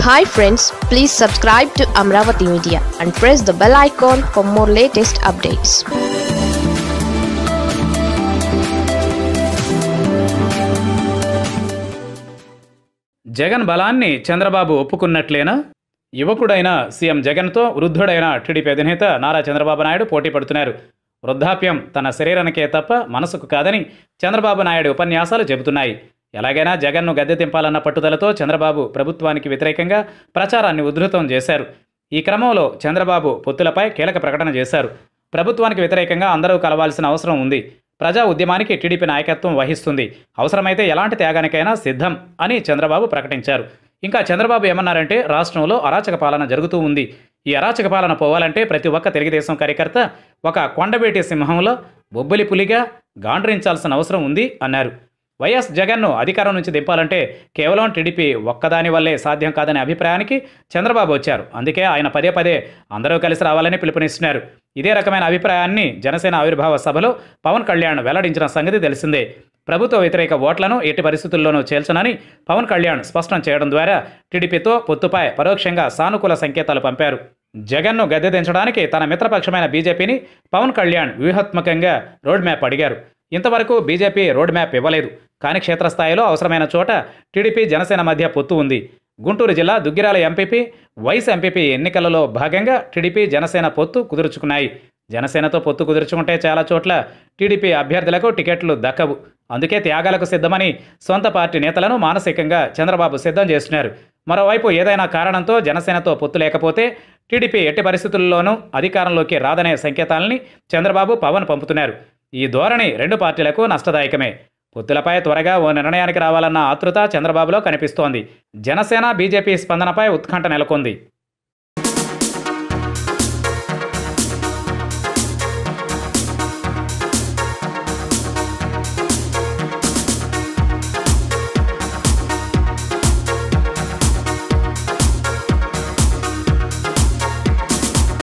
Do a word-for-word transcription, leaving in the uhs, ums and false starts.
Hi friends, please subscribe to Amaravathi Media and press the bell icon for more latest updates. Jagan బలాన్ని Chandrababu ఒప్పుకున్నట్లేనా? యువకుడైన CM జగన్తో వృద్ధుడైన TDP అధినేత నారా చంద్రబాబు నాయుడు పోటీ పడుతున్నారు. వృద్ధాప్యం తన శరీరానికే తప్ప మనసుకు కాదని చంద్రబాబు నాయుడు ఉపన్యాసాలు చెబుతున్నాయి. ఎలాగైనా జగన్ను గద్దె దింపాలన్న పట్టుదలతో చంద్రబాబు ప్రభుత్వానికి వ్యతిరేకంగా ప్రచారాన్ని ఉధృతం చేశారు. ఈ క్రమంలో చంద్రబాబు పొత్తులపై కీలక ప్రకటన చేశారు. ప్రభుత్వానికి వ్యతిరేకంగా అందరూ కలవాల్సిన అవసరం ఉంది. ప్రజా ఉద్యమానికి టీడీపీ నాయకత్వం వహిస్తుంది. అవసరమైతే ఎలాంటి త్యాగానికైనా సిద్ధం అని చంద్రబాబు ప్రకటించారు. ఇంకా చంద్రబాబు ఏమన్నారంటే, రాష్ట్రంలో అరాచక పాలన జరుగుతూ ఉంది. ఈ అరాచక పాలన పోవాలంటే ప్రతి ఒక్క తెలుగుదేశం కార్యకర్త ఒక కొండబేటి సింహంలో బొబ్బిలి పులిగా గాండ్రించాల్సిన అవసరం ఉంది అన్నారు. వైఎస్ జగన్ను అధికారం నుంచి దింపాలంటే కేవలం టీడీపీ ఒక్కదాని వల్లే సాధ్యం కాదనే అభిప్రాయానికి చంద్రబాబు వచ్చారు. అందుకే ఆయన పదే పదే అందరూ కలిసి రావాలని పిలుపునిస్తున్నారు. ఇదే రకమైన అభిప్రాయాన్ని జనసేన ఆవిర్భావ సభలో పవన్ కళ్యాణ్ వెల్లడించిన సంగతి తెలిసిందే. ప్రభుత్వ వ్యతిరేక ఓట్లను ఎట్టి పరిస్థితుల్లోనూ చేల్చనని పవన్ కళ్యాణ్ స్పష్టం చేయడం ద్వారా టీడీపీతో పొత్తుపై పరోక్షంగా సానుకూల సంకేతాలు పంపారు. జగన్ను గద్దె దించడానికి తన మిత్రపక్షమైన బీజేపీని పవన్ కళ్యాణ్ వ్యూహాత్మకంగా రోడ్ మ్యాప్ అడిగారు. ఇంతవరకు బీజేపీ రోడ్ మ్యాప్ ఇవ్వలేదు. కానీ క్షేత్రస్థాయిలో అవసరమైన చోట టీడీపీ జనసేన మధ్య పొత్తు ఉంది. గుంటూరు జిల్లా దుగ్గిరాల ఎంపీపీ, వైస్ ఎంపీపీ ఎన్నికలలో భాగంగా టీడీపీ జనసేన పొత్తు కుదుర్చుకున్నాయి. జనసేనతో పొత్తు కుదుర్చుకుంటే చాలా చోట్ల టీడీపీ అభ్యర్థులకు టికెట్లు దక్కవు. అందుకే త్యాగాలకు సిద్ధమని సొంత పార్టీ నేతలను మానసికంగా చంద్రబాబు సిద్ధం చేస్తున్నారు. మరోవైపు ఏదైనా కారణంతో జనసేనతో పొత్తు లేకపోతే టీడీపీ ఎట్టి పరిస్థితుల్లోనూ అధికారంలోకి రాదనే సంకేతాలని చంద్రబాబు పవన్ పంపుతున్నారు. ఈ ధోరణి రెండు పార్టీలకు నష్టదాయకమే. పొత్తులపై త్వరగా ఓ నిర్ణయానికి రావాలన్న ఆతృత చంద్రబాబులో కనిపిస్తోంది. జనసేన బీజేపీ స్పందనపై ఉత్కంఠ నెలకొంది.